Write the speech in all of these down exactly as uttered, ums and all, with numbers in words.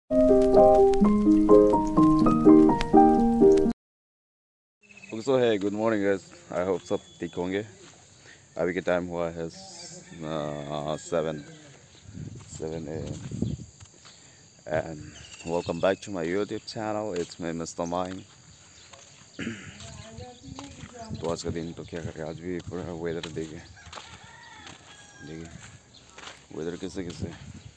So hi good morning guys, I hope सब ठीक होंगे। अभी के टाइम हुआ है seven seven A M and welcome back to my YouTube channel. It's me mister mine. तो आज का दिन तो क्या करें, आज भी पूरा वेदर देखिए देखिए वेदर कैसे कैसे।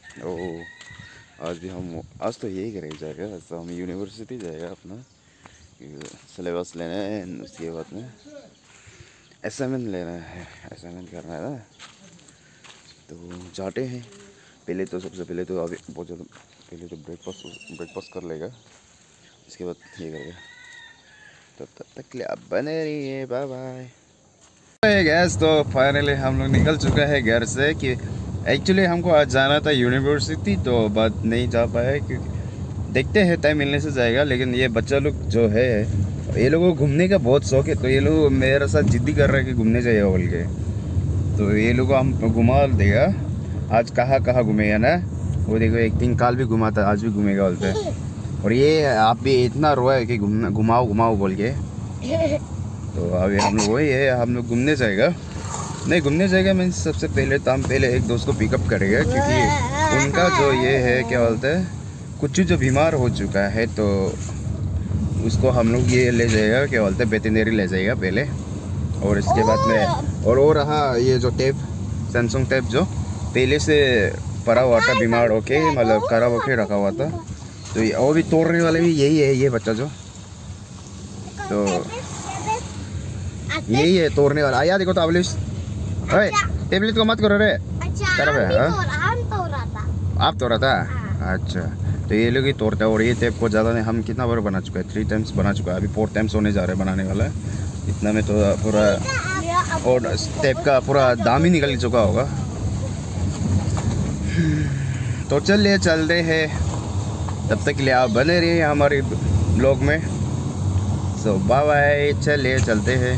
ओ आज भी हम आज तो यही करेंगे जाएगा, तो हम यूनिवर्सिटी जाएगा अपना सिलेबस लेना है। उसके बाद में असाइनमेंट लेना है, असाइनमेंट करना है ना। तो जाते हैं। पहले तो सबसे पहले तो अभी बहुत ज़्यादा पहले तो ब्रेकफास्ट ब्रेकफास्ट कर लेगा, इसके बाद ये करेगा। तो तब तक के लिए आप बने रहिए, बाय बाय। गैस तो फाइनली हम लोग निकल चुका है घर से। कि एक्चुअली हमको आज जाना था यूनिवर्सिटी, तो बात नहीं जा पाया क्योंकि देखते हैं टाइम मिलने से जाएगा। लेकिन ये बच्चा लोग जो है, ये लोगों को घूमने का बहुत शौक है, तो ये लोग मेरे साथ जिद्दी कर रहे हैं कि घूमने जाइए बोल के। तो ये लोग हम घुमा देगा। आज कहाँ कहाँ घूमेगा ना, वो देखो एक दिन काल भी घुमा था, आज भी घूमेगा बोलते हैं। और ये आप भी इतना रोया है कि घूमना घुमाओ घुमाओ बोल के। तो अभी हम लोग वही है, हम लोग घूमने जाएगा। नहीं घूमने जाएगा मीन सबसे पहले तो हम पहले एक दोस्त को पिकअप करेगा, क्योंकि उनका जो ये है क्या बोलते हैं, कुछ जो बीमार हो चुका है, तो उसको हम लोग ये ले जाएगा क्या बोलते हैं, वेटरनरी ले जाएगा पहले। और इसके बाद में और वो रहा ये जो टेप, सैमसंग टेप जो पहले से पड़ा हुआ था, बीमार होके मतलब खराब होके रखा हुआ था। तो ये वो भी तोड़ने वाले भी यही है, ये बच्चा जो तो यही है तोड़ने वाला। आया देखो तो टेबलेट को मत करो रे, खराब है। आप तोड़ा था? अच्छा, तो ये लोग ही तोड़ते हैं। और ये टेप को ज़्यादा नहीं, हम कितना बार बना चुका है, थ्री टाइम्स बना चुका है, अभी फोर टाइम्स होने जा रहे हैं बनाने वाला है। इतना में तो पूरा और टेप का पूरा दाम ही निकल चुका होगा। तो चलिए चलते हैं, तब तक के लिए आप बने रहिए हमारे ब्लॉग में। सो बाय बाय, चलिए चलते हैं।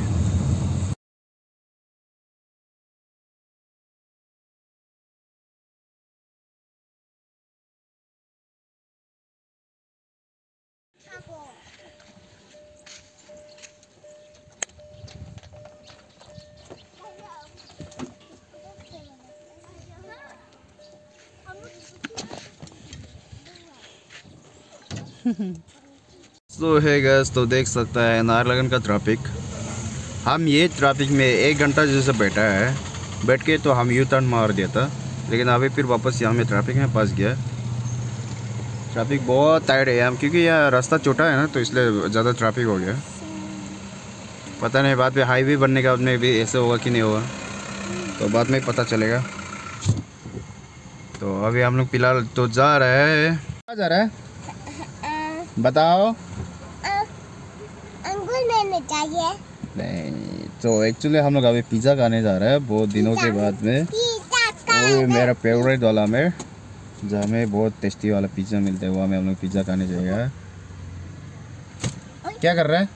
तो है गैस, तो देख सकता है नाहरलगुन का ट्रैफिक। हम ये ट्रैफिक में एक घंटा जैसे बैठा है, बैठ के तो हम यू टर्न मार दिया था, लेकिन अभी फिर वापस यहाँ में ट्रैफिक में फंस गया। ट्रैफिक बहुत टाइट है यहाँ, क्योंकि यह रास्ता छोटा है ना, तो इसलिए ज़्यादा ट्रैफिक हो गया। पता नहीं बाद में हाईवे बनने के बाद में भी ऐसे होगा कि नहीं होगा, तो बाद में पता चलेगा। तो अभी हम लोग फिलहाल तो जा रहे हैं। कहाँ जा रहा है बताओ? अंगूर लेने चाहिए। नहीं, तो एक्चुअली हम लोग अभी पिज़्ज़ा खाने जा रहे हैं बहुत दिनों के बाद में। वो मेरा फेवरेट वाला में, जहाँ में बहुत टेस्टी वाला पिज़्ज़ा मिलता है, वहाँ में हम लोग पिज़्ज़ा खाने जाएगा। क्या कर रहा है?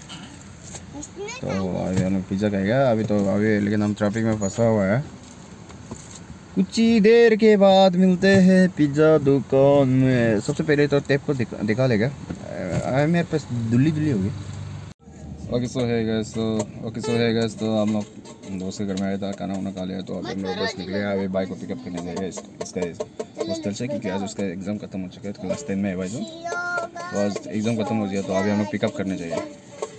तो अभी हम लोग पिज़्ज़ा खाएगा अभी तो अभी, लेकिन हम ट्रैफिक में फंसा हुआ है। कुछ ही देर के बाद मिलते हैं पिज़्ज़ा दुकान में। सबसे पहले तो टेप को दिखा, दिखा लेगा। आ, मेरे पास दुल्ली दुल्ली होगी। ओके सो है गैस, तो ओके सो है गैस, तो हम लोग दोस्त के घर में आया था, खाना वाना खा लिया, तो अभी हम लोग बस निकले। अभी बाइक को पिकअप करने जाएगा इसका इसका हॉस्टल से, क्योंकि आज उसका एग्ज़ाम खत्म हो चुका है, क्लास टेन में है भाई जो, तो आज एग्ज़ाम खत्म हो गया, तो अभी हम लोग पिकअप करने जाएंगे।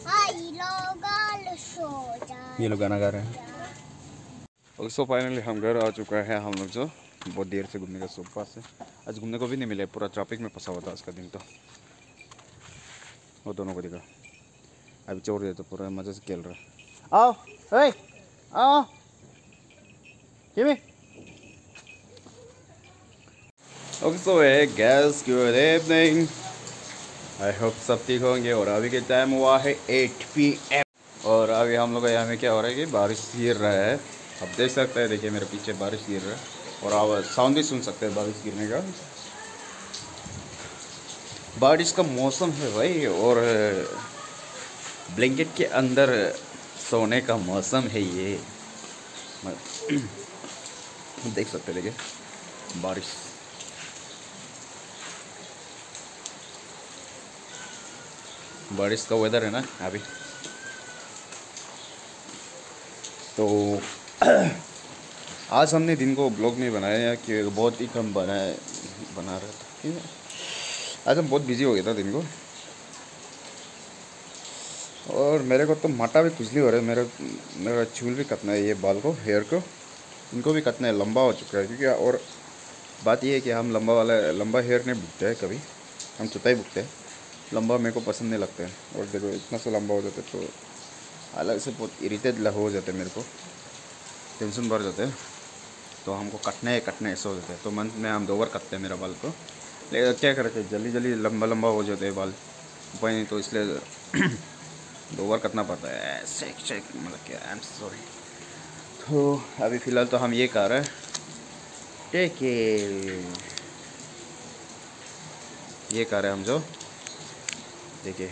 ये लोग गाना गा रहे हैं। ओके सो फाइनली हम घर आ चुका है। हम लोग जो बहुत देर से घूमने का सोफा से, आज घूमने को भी नहीं मिला, पूरा ट्रैफिक में फंसा हुआ था आज का दिन। तो वो दोनों को देखा, अभी छोड़ दिया तो पूरा मज़े से खेल रहा है। आओ ए आओ किमी। Okay so hi guys, good evening, I hope सब ठीक होंगे। और अभी के टाइम हुआ है एट पी एम, और अभी हम लोग यहाँ में क्या हो रहा है कि बारिश गिर रहा है। आप देख सकते हैं, देखिए मेरे पीछे बारिश गिर रहा है, और आप साउंड भी सुन सकते हैं बारिश गिरने का। बारिश का मौसम है भाई, और ब्लैंकेट के अंदर सोने का मौसम है ये। देख सकते हैं, देखिए बारिश। बारिश का वेदर है ना अभी। तो आज हमने दिन को ब्लॉग नहीं बनाया कि बहुत ही कम बनाए बना रहा था क्यों आज हम बहुत बिजी हो गया था दिन को। और मेरे को तो माटा भी खुजली हो रहा है, मेरा मेरा चूल भी कटना है, ये बाल को हेयर को इनको भी कटना है, लंबा हो चुका है क्योंकि। और बात ये है कि हम लंबा वाला लंबा हेयर नहीं बुकते हैं कभी, हम चुता ही बुकते हैं। लंबा मेरे को पसंद नहीं लगता है। और देखो इतना सा लंबा हो जाता है तो अलग से बहुत इरिटेट हो जाते हैं, मेरे को टेंशन बढ़ जाते हैं। तो हमको कटने है कटने ऐसा हो जाता है। तो मंथ में हम दो बार कटते हैं मेरा बाल को, लेकिन क्या करते हैं जल्दी जल्दी लंबा लंबा हो जाते हैं बाल उपाय नहीं, तो इसलिए दो बार कटना पड़ता है। शेक शेक मतलब क्या, आई एम सॉरी। तो अभी फ़िलहाल तो हम ये कर रहे हैं, टेक ये कर रहे हैं हम जो देखिए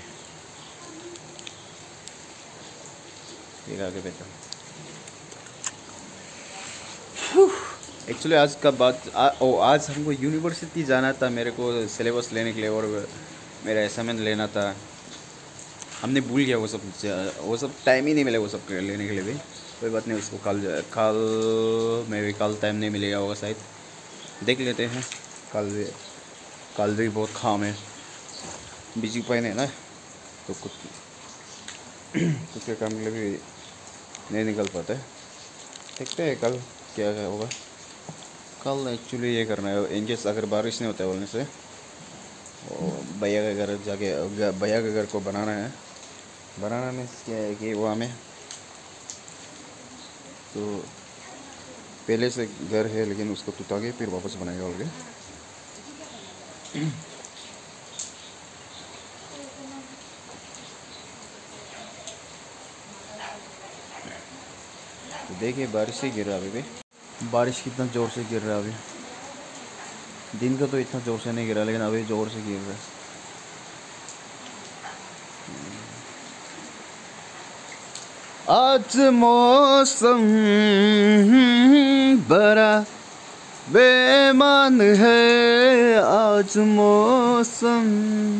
ये आगे बेटा। एक्चुअली आज का बात आ, ओ, आज हमको यूनिवर्सिटी जाना था, मेरे को सिलेबस लेने के लिए और मेरा असाइनमेंट लेना था। हमने भूल गया वो सब, वो सब टाइम ही नहीं मिला वो सब लेने के लिए भी। कोई बात नहीं, उसको कल कल में भी कल टाइम नहीं मिलेगा होगा शायद, देख लेते हैं। कल भी कल भी बहुत काम है, बिजी पाइन है ना, तो कुछ कुछ के काम के लिए भी नहीं निकल पाते। देखते हैं कल क्या क्या होगा। कल एक्चुअली ये करना है, इनकेस अगर बारिश नहीं होता है बोलने से भैया के घर जाके भैया के घर को बनाना है। बनाना में क्या है कि वो हमें तो पहले से घर है लेकिन उसको टूटा के फिर वापस बनाएगा बोल के। तो देखिए बारिश ही गिर रहा है अभी भी, बारिश कितना ज़ोर से गिर रहा है अभी। दिन का तो इतना ज़ोर से नहीं गिरा लेकिन अभी ज़ोर से गिर रहा है। आज मौसम बड़ा बेमान है, आज मौसम।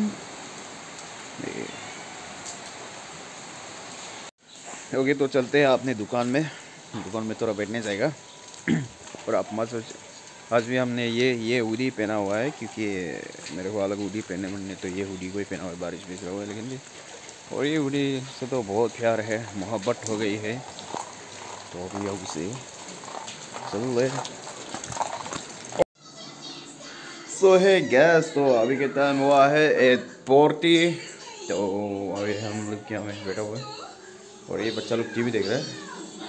ओके तो चलते हैं अपने दुकान में, दुकान में थोड़ा बैठने जाएगा। और आप मत सोच, आज भी हमने ये ये हुडी पहना हुआ है क्योंकि मेरे को अलग हुडी पहने बनने, तो ये हुडी को ही पहना हुआ है, बारिश भी हुआ है लेकिन भी। और ये हुडी से तो बहुत प्यार है, मोहब्बत हो गई है, तो अभी अब से चल रहे। सो है गैस, तो अभी के टाइम हुआ है एट फोर्टी। तो अभी हम लोग क्या में बैठा हुआ है और ये बच्चा लोग टीवी देख रहा है।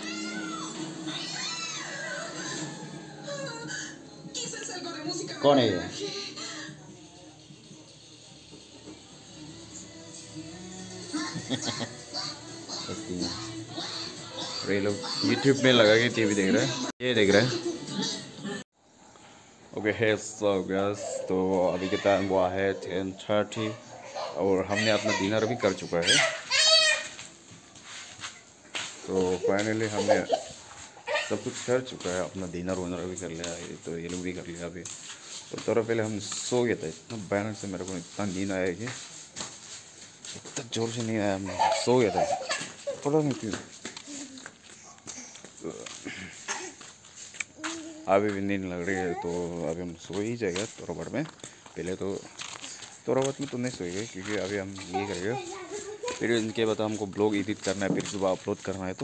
कौन है ये? और ये लोग यूट्यूब में लगा के टीवी देख रहे हैं, ये देख रहे हैं। ओके है सो गैस, तो अभी के टाइम हुआ है टेन थर्टी और हमने अपना डिनर भी कर चुका है। तो फाइनली हमने सब कुछ कर चुका है, अपना डिनर वनर भी कर लिया है, तो ये लोग भी कर लिया अभी। तो थोड़ा पहले हम सो गए थे, इतना भयानक से मेरे को इतना नींद आया कि इतना जोर से नींद आया, हमने सो गया था पता नहीं क्यों। तो अभी भी नींद लग रही है, तो अभी हम सो ही जाएगा थोड़ा बहुत में। पहले तो थोड़ा बहुत में तो नहीं सोएगा क्योंकि अभी हम ये करेंगे, फिर इनके बाद हमको ब्लॉग एडिट करना है, फिर सुबह अपलोड करना है, तो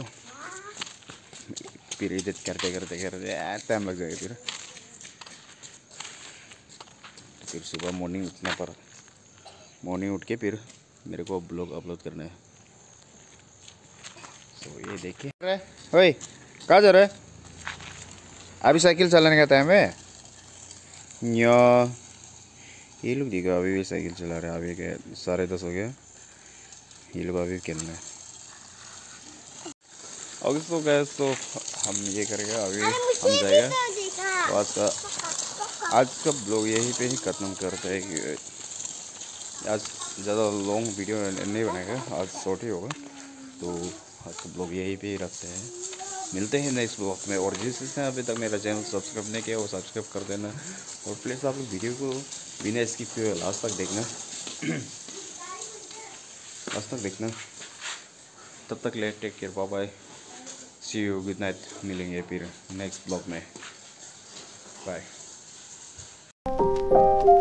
फिर एडिट करते करते करते टाइम लग जाएगा। फिर फिर सुबह मॉर्निंग उठना पर मॉर्निंग उठ के फिर मेरे को ब्लॉग अपलोड करना है। तो ये देखिए ओए कहाँ जा रहा है? अभी साइकिल चलाने का टाइम है या ये लोग देखो अभी भी साइकिल चला रहे हैं। अभी क्या साढ़े दस हो गया, ये लोग अभी खेलना है। और तो गैस तो हम ये करेंगे, अभी हम जाएगा। तो आज का आज का ब्लॉग यहीं पे ही ख़त्म करते हैं कि आज ज़्यादा लॉन्ग वीडियो नहीं बनेगा, आज शॉर्ट ही होगा। तो आज का ब्लॉग यहीं पे ही रखते हैं, मिलते हैं नेक्स्ट ब्लॉग में। और जिस जिसने अभी तक मेरा चैनल सब्सक्राइब नहीं किया वो सब्सक्राइब कर देना, और प्लीज़ आप लोग वीडियो को बिना स्किप किए लास्ट तक देखना। लास्ट तक देखना। तब तक ले take care, bye bye, see you, good night. मिलेंगे फिर नेक्स्ट ब्लॉग में, बाय।